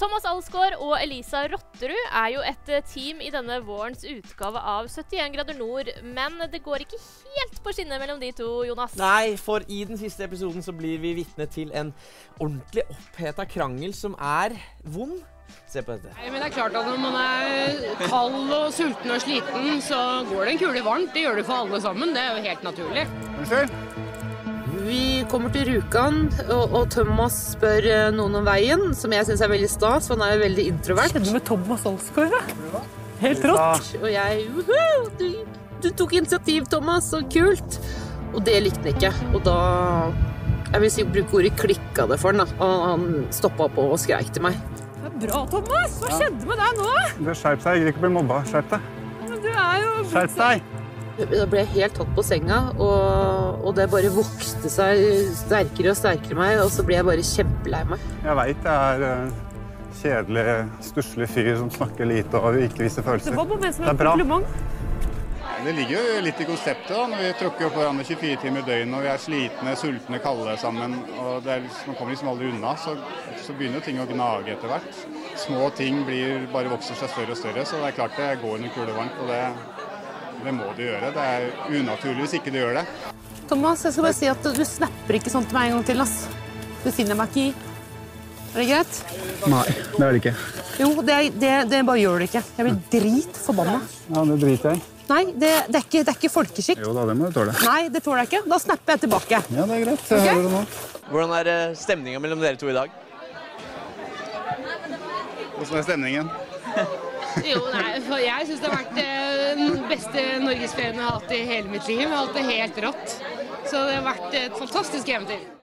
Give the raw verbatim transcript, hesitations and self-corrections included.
Thomas Alsgaard og Elisa Rotterud er jo et team i denne vårens utgave av syttien grader nord, men det går ikke helt på skinner mellom de to, Jonas. Nei, for i den siste episoden så blir vi vitne til en ordentlig oppheta krangel som er vond. Se på dette. Nei, men det er klart at når man er kald og sulten og sliten, så går det en kule varmt. Det gjør det for alle sammen, det er jo helt naturlig. Unnskyld? Vi kommer til Rjukan, og, og Thomas spør noen om veien, som jeg synes er veldig stas, for han er jo veldig introvert. Skjedde med Thomas Alsgaard, da? Helt rått. Og jeg, uhuh, du, du tok initiativ, Thomas, så kult. Og det likte han ikke, og da, jeg vil si, bruke ordet klikket det for han, da. Og han stoppet opp og skrek til meg. Det er bra, Thomas! Hva skjedde med deg nå? Det skjerp seg, jeg gidder ikke bli mobba. Skjerp deg. Men du er jo... Skjerp deg! Da ble jeg helt tatt på senga, og, og det bare vokste seg sterkere og sterkere meg, og så ble jeg bare kjempelei meg. Jeg vet jeg er en kjedelig, stusslig fyr som snakker lite og ikke viser følelser. Det var på meg som Det er et bra. kompliment. Det ligger jo litt i konseptet da, når vi tråkker opp hverandre tjuefire timer i døgnet, og vi er slitne, sultne, kalde sammen, og det er, man kommer liksom aldri unna, så, så begynner ting å gnage etter hvert. Små ting blir, bare vokser seg større og større, så det er klart det går under kule varmt, og det, det må du gjøre. Det er unaturlig hvis ikke du gjør det. Thomas, jeg skal bare si at du snapper ikke sånn til meg en gang til, ass. Det finner jeg meg ikke i. Er det greit? Nei, det er det ikke. Jo, det, det, det bare gjør det ikke. Jeg blir drit forbanna. Ja, det driter jeg. Nei, det, det, er ikke, det er ikke folkeskikk. Jo da, det må du tåle. Nei, det tåler jeg ikke. Da snapper jeg tilbake. Ja, det er greit. Jeg Ok? hører det nå. Hvordan er eh, stemningen mellom dere to i dag? Hvordan er stemningen? Jo, nei, for jeg synes det har vært eh, den beste norgesferien jeg har hatt i hele mitt liv. Jeg har hatt det helt rått. Så det har vært et fantastisk eventyr.